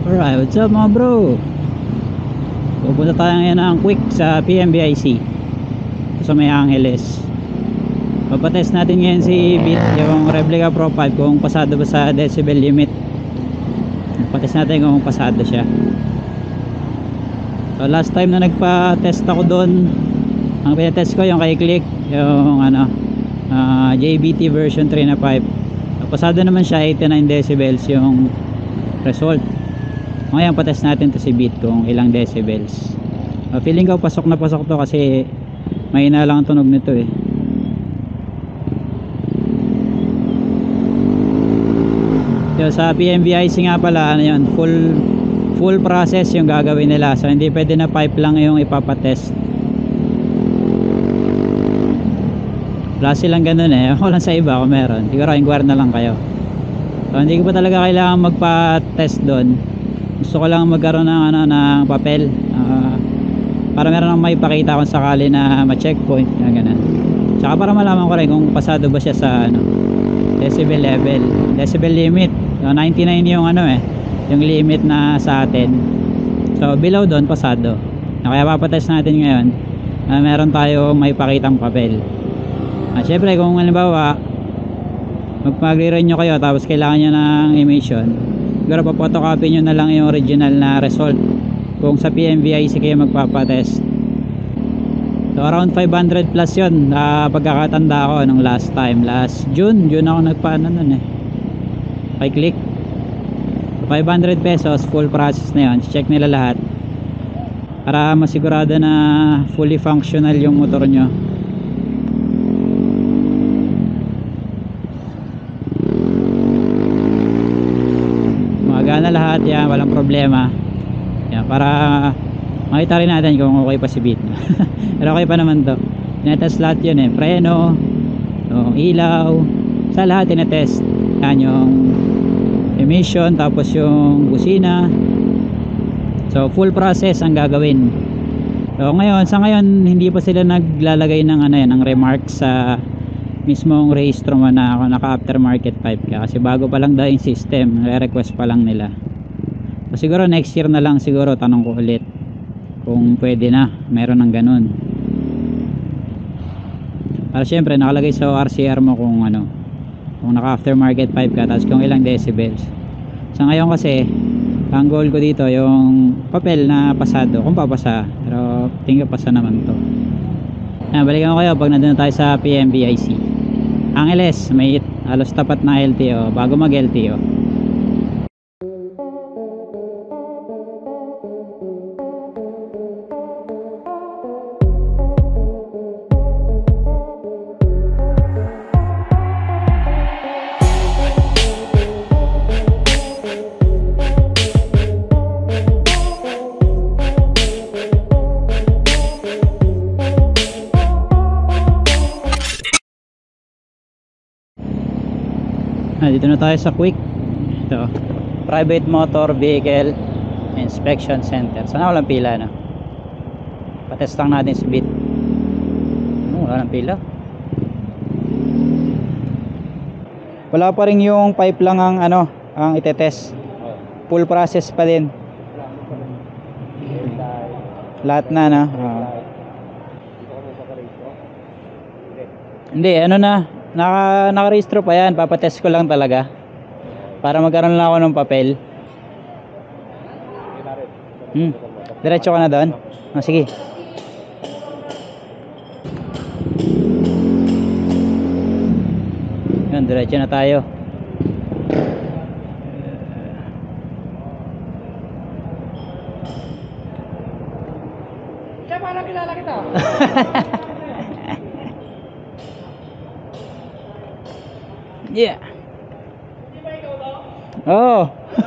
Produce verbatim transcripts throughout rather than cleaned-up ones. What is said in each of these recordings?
Alright, what's up mga bro? Pupunta tayo ngayon ng quick sa P M B I C sa may Angeles. Papatest natin ngayon si Beat, yung Replica Pro five, kung pasado ba sa decibel limit. Papatest natin kung pasado siya. So last time na nagpa-test ako doon, ang pinatest ko yung kay Click, yung ano uh, J B T version three na five. So, pasado naman siya, eighty-nine decibels yung result. Ngayon patest natin to si Beat kung ilang decibels. uh, Feeling ko pasok na pasok to kasi mahina lang ang tunog nito eh. So, sa P M B I C nga pala, ano yun, full full process yung gagawin nila. So hindi pwede na pipe lang yung ipapatest. Wala silang ganun eh. Ako lang sa iba kung meron. Siguro inquire na lang kayo. So hindi ko pa talaga kailangan magpa-test doon. Gusto ko lang magkaroon ng ano ng papel uh, para meron nang maipakita kung sakali na ma-checkpoint na ganun. Tsaka para malaman ko rin kung pasado ba siya sa ano decibel level, decibel limit. So ninety-nine yung ano eh, yung limit na sa atin. So below doon pasado. Kaya papatest natin ngayon. Uh, meron tayo maipakitang papel. At uh, syempre kung halimbawa magpagre-renew kayo tapos kailangan nyo ng emission, siguro pa-photocopy nyo na lang yung original na result kung sa P M B I C kayo magpapatest. So around five hundred plus yun, uh, pagkakatanda ko nung last time, last June June ako nagpaano nun eh, kay Click. Five hundred pesos, full process na yun. Check nila lahat para masigurado na fully functional yung motor nyo. Na lahat yan, walang problema yan, para makita rin natin kung okay pa si Beat. Pero okay pa naman to. Tinetest lahat yun eh, preno, yung ilaw, sa lahat tinetest yan, yung emission, tapos yung busina. So full process ang gagawin. So ngayon, sa ngayon hindi pa sila naglalagay ng ano yan, ng remarks sa mismong rehistro mo na ako naka aftermarket pipe ka, kasi bago pa lang daw yung system, re-request pa lang nila. So, siguro next year na lang siguro, tanong ko ulit kung pwede na, meron ng ganun. Para syempre nakalagay sa R C R mo kung ano, kung naka aftermarket pipe ka, tapos kung ilang decibels. Sa ngayon kasi ang goal ko dito yung papel na pasado, kung papasa, pero tingin pasa naman to. Ah, balikan ko kayo pag nandun tayo sa P M B I C Angeles, may halos tapat na L T O bago mag L T O. Ah, dito na tayo sa Quick. Ito, Private Motor Vehicle Inspection Center. Sana walang pila na. Patest lang natin si Beat. Oh, wala ng pila. Wala pa rin yung pipe lang ang ano, ang itetest. Full process pa din. Lahat na na. Oh. Hindi, ano na, naka nakarehistro pa yan. Papatest ko lang talaga para magkaroon lang ako ng papel. hmm. Diretso ka na doon? Oh, sige. Yun, diretso na tayo. Siya, paano kilala kita? Yeah. Di ba ikaw daw? Oo.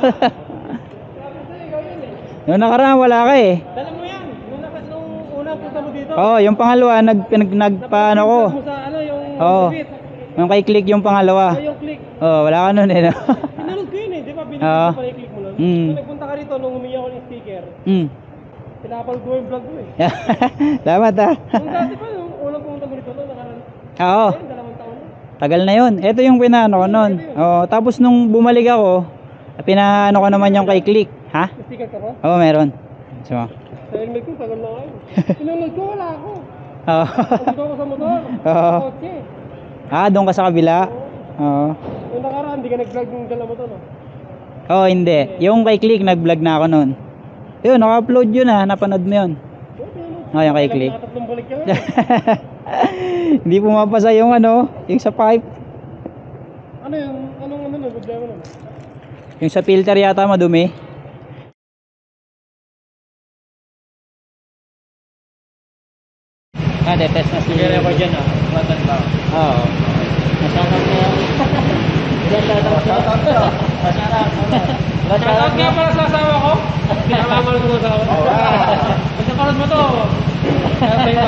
Noong nakaraan wala ka eh. Dala mo yan. Nung, nung unang punta mo dito. Oo, yung pangalawa nag, nag, nagpaano ko. Mo sa ano, yung Oo. Yung kay Click yung pangalawa. yung Click. Oo, wala ka nun eh. No? Pinanood ko yun eh. Di ba? Binigyan Oo. ko pala yung Click mo nun. Mm. So nagpunta ka rito nung humingi ako ng sticker. Mm. Pinapal ko yung vlog mo eh. Salamat ah. Nung dati pa, nung unang pumunta mo rito, nung nakaraan. Oo. Ayun, dalawang taon na. Tagal na yun. Ito yung pinano ko nun. Oh, tapos nung bumalik ako, pinaano ko naman yung kay Click. Ha? May sticker ka ba? Oo, meron. So, Sa helmet ko, tagal na kayo. Pinunod ko, wala ako. oo. Pagod ako sa motor. Oo. Kotse. Ah, doon ka sa kabila? Oo. Yung nakaraan, hindi ka nag-vlog yung dala mo to, no? Oo, hindi. Yung kay Click, nag-vlog na ako noon. Yun, naka-upload yun ah. Napanood mo yun. Oo, yung kay Click. Nakatatlong balik ka na. Hindi pumapasa yung ano, yung sa pipe. Ano yung, anong ano nun, problema nun? Yung sa filter yata madumi. Ah, detest na si... Kaya ko dyan ah, matan ba? Oo. Masyadong kaya. Ilan tatang siya? Shoutout nga para sa asawa ko. Pinakamal ko sa asawa ko. Basta parang mo to. Kaya sa'yo.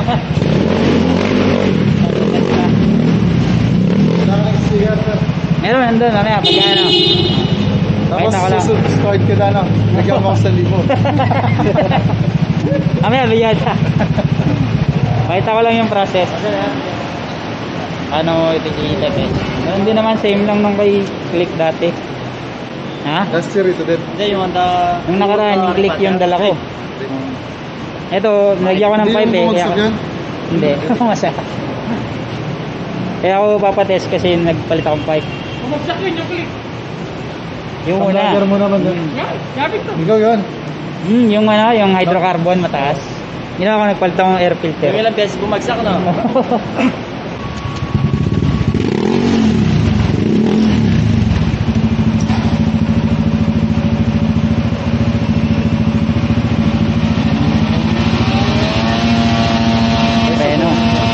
Meron nandun, mamaya, pag ano. Tapos Pakita ko lang. subscribe ka na lang. Bigyan mo ako sa libo. Mamaya, bigyan ka. Pakita ko lang yung process. Ano mo itikita eh. Meron din naman, same lang nung kay Click dati. Ha? Last year ito din. Hindi, yung anda... Nung nakaraan, yung Click yung dala ko. Ito, nilagyan ko ng pipe eh. Hindi Kaya, mo yan? hindi, masa. Kaya ako papatest kasi nagpalit akong pipe. Bumagsak yun yung click. Yung una. Pag-vlogger mo naman din. Yan, gamit to. Ikaw yun. Hmm, yung ano, yung hydrocarbon mataas. Yun ako nagpalit akong air filter. Yung ilang beses bumagsak na. Preno.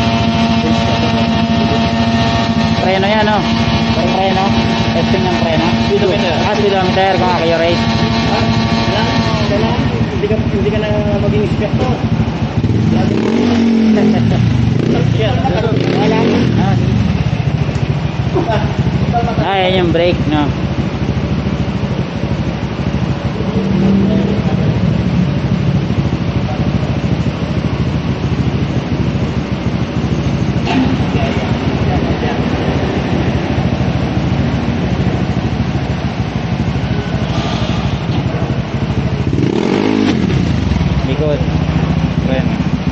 Preno yan, no? Preno. Testing ng preno. Speedometer. Ah, speedometer, kung accurate. Hindi ka, hindi ka na maging inspector. Wala. Ah, yan yung brake, no? Likod. Ayan.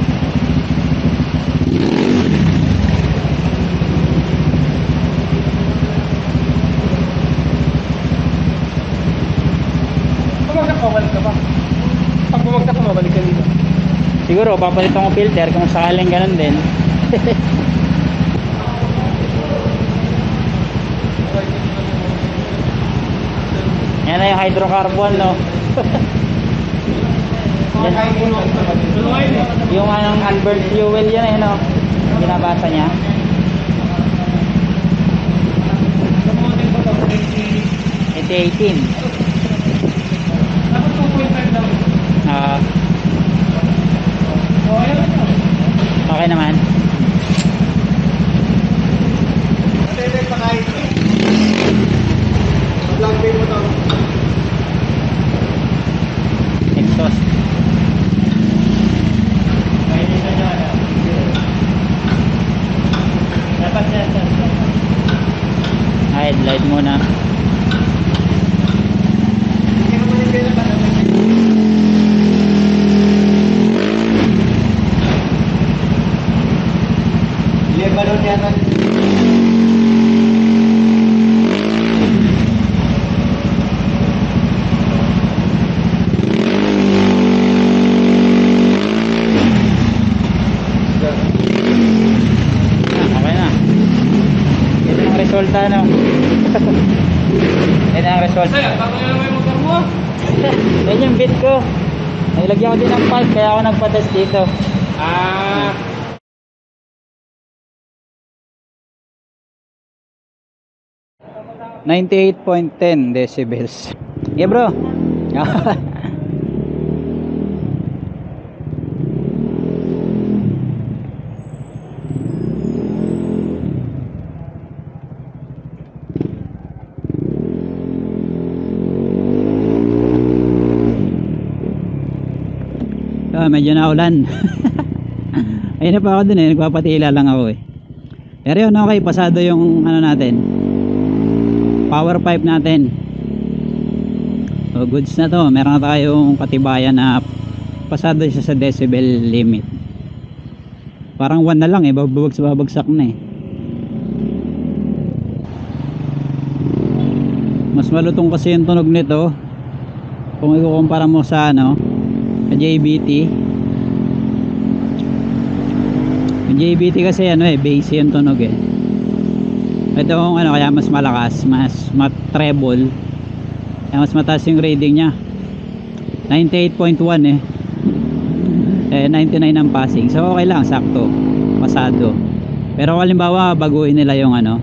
Bumagsak, mabalik ka ba? Pag bumagsak ka, mabalik ka dito. Siguro papalitan ko filter kung sakaling ganun din. Yan na yung hydrocarbon, no? Yan. Yung anong unburned fuel yan eh, no? Binabasa niya. twenty eighteen. Ah. Okay naman. Exhaust. Ah, headlight muna. Balon yan. Okay na. Ito ang resulta, no? Ito ang resulta. Sa'yo, bago nyo naman yung motor mo. Yan yung bit ko. Nilagyan ko din ng pipe kaya ako nagpa-test dito. Ah. ninety-eight point one zero decibels. Yeah, bro. Ah, medyo naulan. Ayun na pa ako dun eh, nagpapatila lang ako eh. Pero yun, okay, pasado yung ano natin, power pipe natin. So So goods na to, meron na tayong katibayan na pasado siya sa decibel limit. Parang one na lang eh, babagsak babagsak na eh. Mas malutong kasi yung tunog nito kung ikukumpara mo sa ano, sa J B T. Yung J B T kasi ano eh, bass yung tunog eh. Ito yung ano, kaya mas malakas, mas mat treble, kaya mas mataas yung reading nya. Ninety-eight point one eh, eh ninety-nine ang passing, so okay lang, sakto, pasado. Pero kung halimbawa baguhin nila yung ano,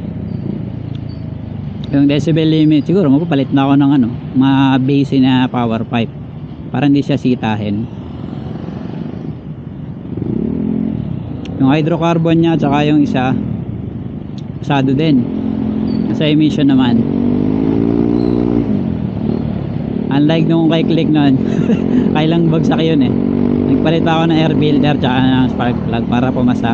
yung decibel limit, siguro mapapalit na ako ng ano, mga bass na power pipe para hindi siya sitahin. Yung hydrocarbon nya tsaka yung isa pasado din. Sa emission naman, unlike nung kay click nun kailang bagsak yun eh. Nagpalit pa ako ng air filter tsaka ng spark plug para pumasa.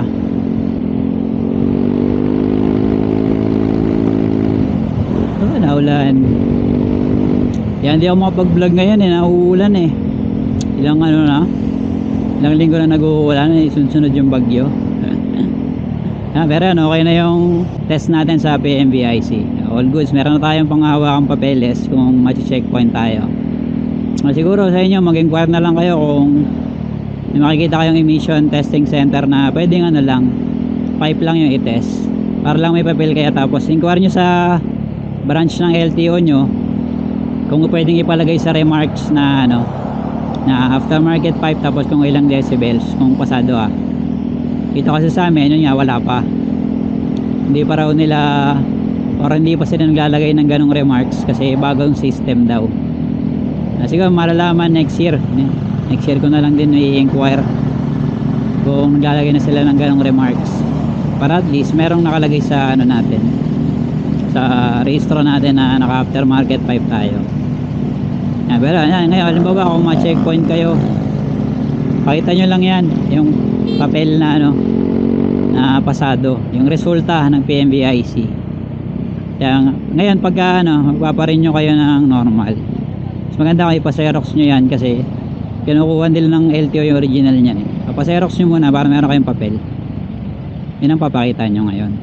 Oh, naulan. Yan, hindi ako makapag vlog ngayon eh, nauulan eh. Ilang ano na, ilang linggo na nag-uulan eh, sunod-sunod yung bagyo. Ah, pero ano, okay na yung test natin sa P M B I C. All goods, meron na tayong panghawakang papeles kung ma-checkpoint tayo. Ah, siguro sa inyo mag-inquire na lang kayo kung may makikita kayong emission testing center na pwedeng ano lang, pipe lang yung i-test para lang may papel kaya. Tapos inquire nyo sa branch ng L T O nyo kung pwedeng ipalagay sa remarks na ano, na aftermarket pipe, tapos kung ilang decibels kung pasado ah. Ito kasi sa amin, yun nga, wala pa. Hindi pa raw nila, or hindi pa sila naglalagay ng ganong remarks kasi bagong system daw. Ah, siguro malalaman next year. Next year ko na lang din i-inquire kung naglalagay na sila ng ganong remarks. Para at least merong nakalagay sa ano natin, sa registro natin na naka aftermarket pipe tayo. Ah, pero yan, ngayon, halimbawa kung ma-checkpoint kayo, pakita nyo lang yan, yung papel na ano, na pasado, yung resulta ng P M B I C. Kaya ngayon pagka ano, magpaparin nyo kayo ng normal, mas maganda kayo ipa-xerox nyo yan kasi kinukuha nila ng L T O yung original nya eh. Pa-xerox nyo muna para meron kayong papel. Yun ang papakita nyo ngayon.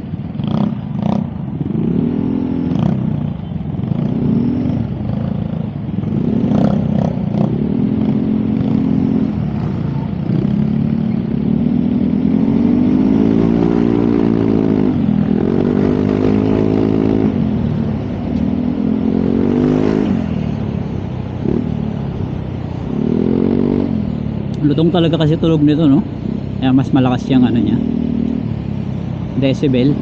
Lutong talaga kasi tulog nito, no? Kaya mas malakas yung ano niya, decibel.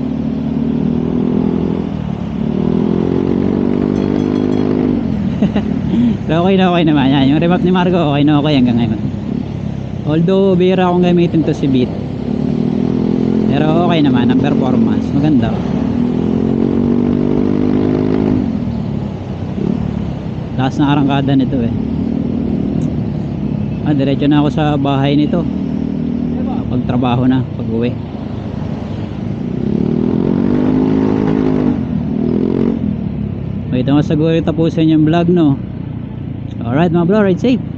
Pero okay na okay naman yan. Yung remap ni Marco okay na okay hanggang ngayon. Although bira akong gamitin to si Beat, pero okay naman ang performance, maganda. Taas na arangkada nito eh. Ah, diretso na ako sa bahay nito. Pagtrabaho na, pag uwi. Wait, mo siguro tapusin yung vlog, no? Alright mga bro, ride safe.